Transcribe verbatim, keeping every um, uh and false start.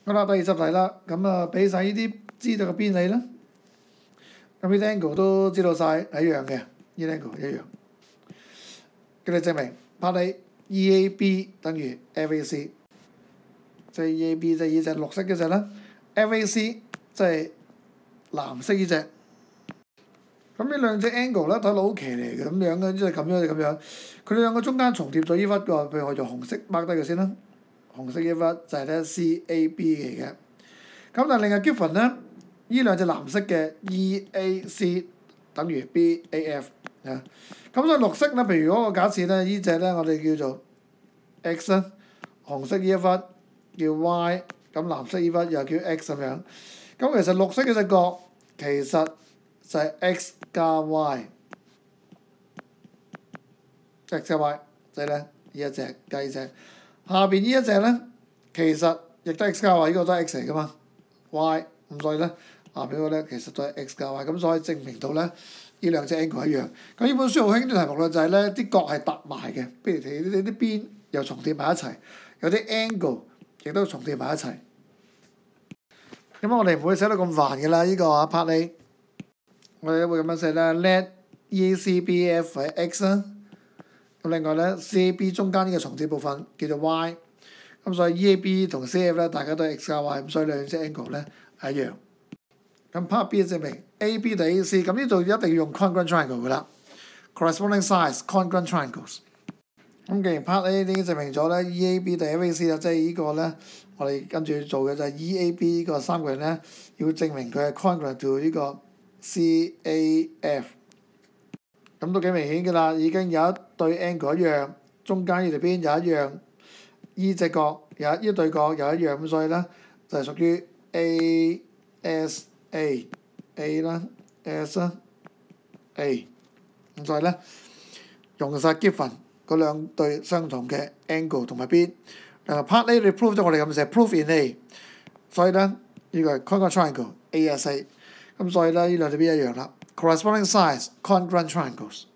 好啦，第二十題啦，咁啊俾晒呢啲知道嘅邊你啦。咁呢啲 angle 都知道晒係一樣嘅，呢啲 angle 一樣。跟住證明 part A E A B 等於 F A C， 即係 E A B 即係呢隻綠色嗰隻啦 ，F A C 即係藍色呢隻。咁呢兩隻 angle 咧睇落好騎呢嘅咁樣嘅，即係咁樣就咁樣。佢哋兩個中間重疊咗呢忽嘅，譬如我用紅色 mark 低佢先啦。紅色呢忽就係咧 C A B 嚟嘅。咁但係另外 given 咧，呢兩隻藍色嘅 E A C 等於 B A F 啊。咁所以綠色咧，譬如嗰個假設咧，呢隻咧我哋叫做 X 啦，紅色呢一忽叫 Y， 咁藍色呢忽又叫 X 咁樣。咁其實綠色嘅隻角其實就係 X 加 Y，X 加 Y 即係咧呢一隻加呢隻。下邊呢一隻咧，其實亦都 X 加 Y， 呢個都係 X 嚟噶嘛 ，Y 咁所以咧下邊嗰個咧其實都係 X 加 Y， 咁所以證明到咧呢兩隻 angle 一樣。咁呢本書好興啲題目咧就係咧啲角係搭埋嘅，譬如你啲啲邊又重疊埋一齊，有啲 angle 亦都重疊埋一齊。咁我哋唔會寫得咁煩嘅啦，呢、這個啊 part A， 我哋會咁樣寫啦 ，let E A C B F 係 X 啦。咁另外咧 ，C A B 中間呢個重疊部分叫做 Y， 咁所以 E A B 同 C A F 咧，大家都係 X 加 Y， 咁所以兩隻 angle 咧係一樣。咁 part B 證明 A B 對 A C， 咁呢度一定要用 congruent triangle 噶啦 ，corresponding sides congruent triangles。咁既然 part A 已經證明咗咧 E A B 對 F A C 啦，即係呢個咧，我哋跟住做嘅就係 E A B 呢個三個人咧，要證明佢係 congruent to 呢個 C A F。咁都幾明顯㗎啦，已經有一對 angle 一樣，中間呢條邊又一樣，依隻角有依對角又一樣，咁所以咧就係屬於 A S A A 啦 S 啦 A， 咁所以咧用晒 given 嗰兩對相同嘅 angle 同埋邊。誒 part A 你 prove 咗我哋咁寫 prove in A， 所以咧呢、呢個係 congruent triangle A S A， 咁所以咧呢兩條邊一樣啦。Corresponding sides, congruent triangles.